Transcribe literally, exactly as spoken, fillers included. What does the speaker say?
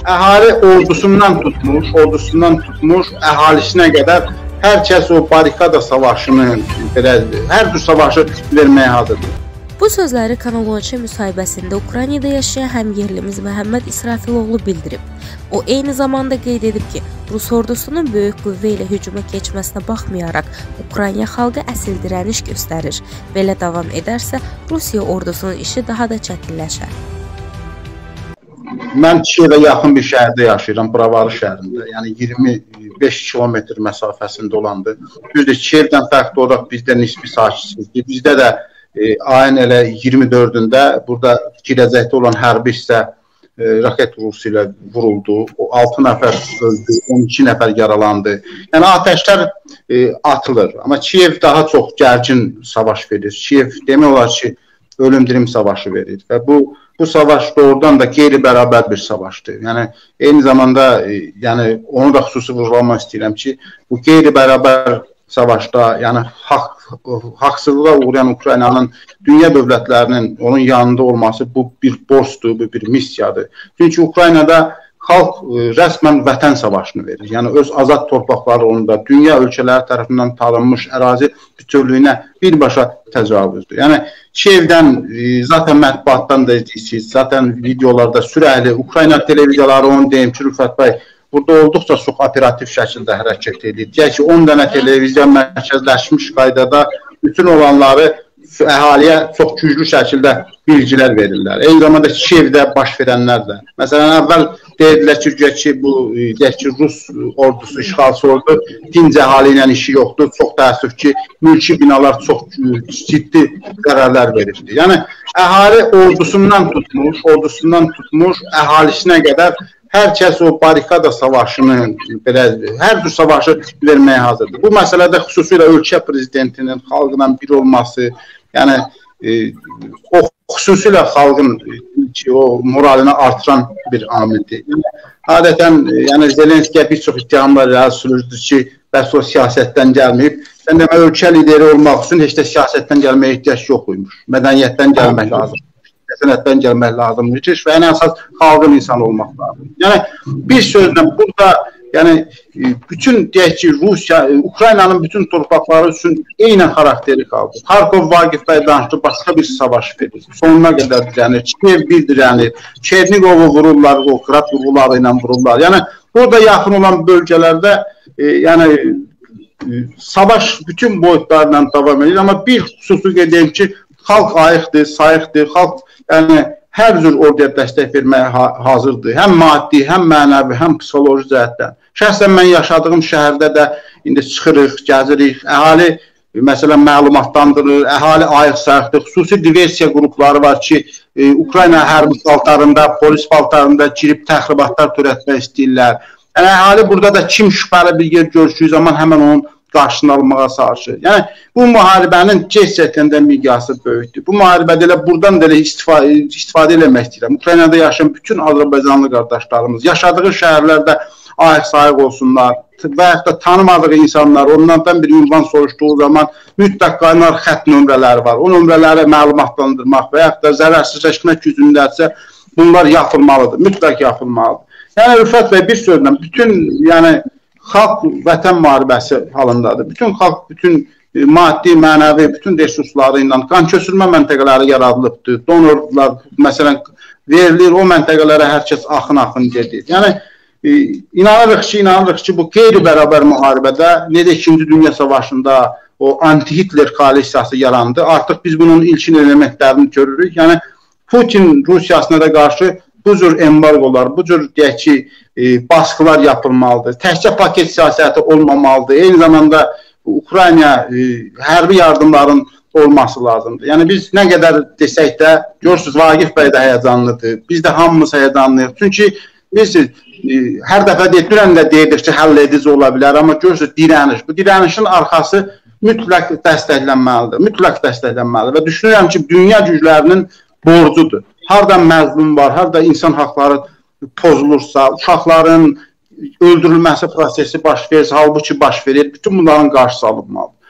əhali ordusundan tutmuş, ordusundan tutmuş, əhalisinə qədər hər kəs o barikada savaşını, belə, hər cür savaşı verməyə hazırdır. Bu sözləri Kanal on iki müsahibəsində Ukraynada yaşayan həmyerlimiz Məhəmməd İsrafiloğlu bildirib. O, eyni zamanda qeyd edib ki, Rus ordusunun böyük qüvvə ilə hücuma keçməsinə baxmayaraq, Ukrayna xalqı əsil dirəniş göstərir. Belə davam edərsə, Rusiya ordusunun işi daha da çətinləşər. Mən Kiyevə yaxın bir şəhərdə yaşayıram, Bravarı şəhərində. Yəni iyirmi beş kilometr məsafəsində olandır. Düzdür, Kiyevdən fərqli olaraq bizdə nisbi sakinsizlik. Bizdə də e, ayın elə iyirmi dördündə burada girəcəkdə olan hərbi hissə e, raket vurusu ilə vuruldu. O altı nəfər öldü, on iki nəfər yaralandı. Yəni atəşlər e, atılır. Amma Kiyev daha çox gərgin savaş verir. Kiyev demək olar ki, ölüm-dirim savaşı verir və bu Bu savaş doğrudan da qeyri-bərabər bir savaşdır. Yəni, eyni zamanda e, yəni, onu da xüsusi vurgulamaq istəyirəm ki, bu qeyri-bərabər savaşda, yəni haq, haqsızlığa uğrayan Ukraynanın dünya dövlətlərinin onun yanında olması bu bir borcdur, bu bir missiyadır. Çünki Ukraynada xalq e, rəsmən vətən savaşını verir. Yəni, öz azad torpaqları onda dünya ölkələri tərəfindən tanınmış ərazi bütövlüyünə birbaşa təcavüzdür. Yəni, Kiyevdən, e, zaten mətbuatdan da edirsiniz, zaten videolarda sürəhli, Ukrayna televiziyaları onu deyim ki, Rüfət bəy, burada olduqca çox operativ şəkildə hərəkət edir. Deyək ki, on dənə televiziya mərkəzləşmiş qaydada bütün olanları əhaliyə çox güclü şəkildə bilgilər verirlər. Eyni zamanda Kiyevdə baş verənlər də. Məsələn, əvvəl deyirlər ki, ki, bu deyək ki, Rus ordusu, işğalçı ordu dinc əhali ilə işi yoxdur. Çox təəssüf ki, mülki binalar çox ciddi qərarlar verirdi. Yəni, əhali ordusundan tutmuş, ordusundan tutmuş, əhalisinə qədər hər kəs o barikada savaşını, belə, hər cür savaşı verməyə hazırdır. Bu məsələdə xüsusilə ölkə prezidentinin xalqla bir olması, yəni e, o xüsusilə xalqın ki, o moralini artıran bir amildir. Yəni, adətən, yəni Zelenskiyə bir çox ittihamlar irəli sürürdür ki, bəs o siyasətdən gəlməyib. Sən demək, ölkə lideri olmaq üçün heç də siyasətdən gəlməyə ehtiyac yoxuymuş. Mədəniyyətdən gəlmək lazım. Sənətdən gəlmək lazımdır ki, və ən əsas xalqın insanı olmaq lazım. Yəni, bir sözlə burada, yəni, bütün, deyək ki, Rusiya, Ukraynanın bütün torpaqları üçün eynən xarakteri qaldı. Xarkov Vagif bəy danışdı, başqa bir savaş verir. Sonuna qədər dirənir, Kiyev bir dirənir, Çernigovu vururlar, o qırat vurguları ilə vururlar. Yəni, burada yaxın olan bölgələrdə, e, yəni, e, savaş bütün boyutlarla davam edir. Amma bir xüsusi qeyd edeyim ki, xalq ayıqdır, sayıqdır, xalq yəni, hər cür orduya dəstək verməyə ha hazırdır. Həm maddi, həm mənəvi, həm psixoloji cəhətdən. Şəxsən mən yaşadığım şəhərdə də indi çıxırıq, gəzirik, əhali məsələn məlumatlandırır, əhali ayıq sayıqdır. Xüsusi diversiya qrupları var ki, e, Ukrayna hərbi paltarında, polis paltarında girib təxribatlar törətmək istəyirlər. Yəni, əhali burada da kim şübhəli bir yer görüşdüyü zaman həmən onun qarşını almağa çalışır. Yəni, bu müharibənin gerçəkdən də miqyası böyükdür. Bu müharibədə elə buradan da elə istifadə, istifadə eləmək istəyirəm. Ukraynada yaşayan bütün Azərbaycanlı qardaşlarımız, yaşadığı şəhərlərdə ayıq-sayıq olsunlar və yaxud da tanımadığı insanlar, onlardan bir ünvan soruşduğu zaman mütləq qaynar xətt nömrələri var. O nömrələri məlumatlandırmaq və yaxud da zərərsizləşmək gücündərsə bunlar yapılmalıdır, mütləq yapılmalıdır. Yəni, Rüfət bəy, bir sözlə, bütün, yəni, xalq vətən müharibəsi halındadır. Bütün xalq, bütün maddi, mənəvi, bütün resursları ilə qan köçürmə məntəqələri yaradılıbdır. Donorlar, məsələn, verilir, o məntəqələrə hər kəs axın-axın gedir. Yəni, e, inanırıq ki, inanırıq ki, bu qeyri-bərabər müharibədə, necə ikinci Dünya Savaşında o anti-Hitler koalisiyası yarandı, artıq biz bunun ilkin elementlərini görürük. Yəni, Putin Rusiyasına da qarşı bu cür embargolar, bu cür deyək ki, e, baskılar yapılmalıdır. Təkcə paket siyasəti olmamalıdır. Eyni zamanda Ukrayna e, hərbi yardımların olması lazımdır. Yəni biz nə qədər desək də, görürsünüz, Vagif bəy də həyəcanlıdır. Biz də hamımız həyəcanlıyıq. Çünki biz e, hər dəfə deyilən də deyirik ki, həll edici ola bilər, amma görürsünüz, dirəniş. Bu dirənişin arxası mütləq dəstəklənməlidir. Mütləq dəstəklənməlidir və düşünürəm ki, dünya güclərinin borcudur. Harada məzlum var, harada insan haqları pozulursa, uşaqların öldürülməsi prosesi baş verir, halbuki baş verir, bütün bunların qarşısı alınmalıdır.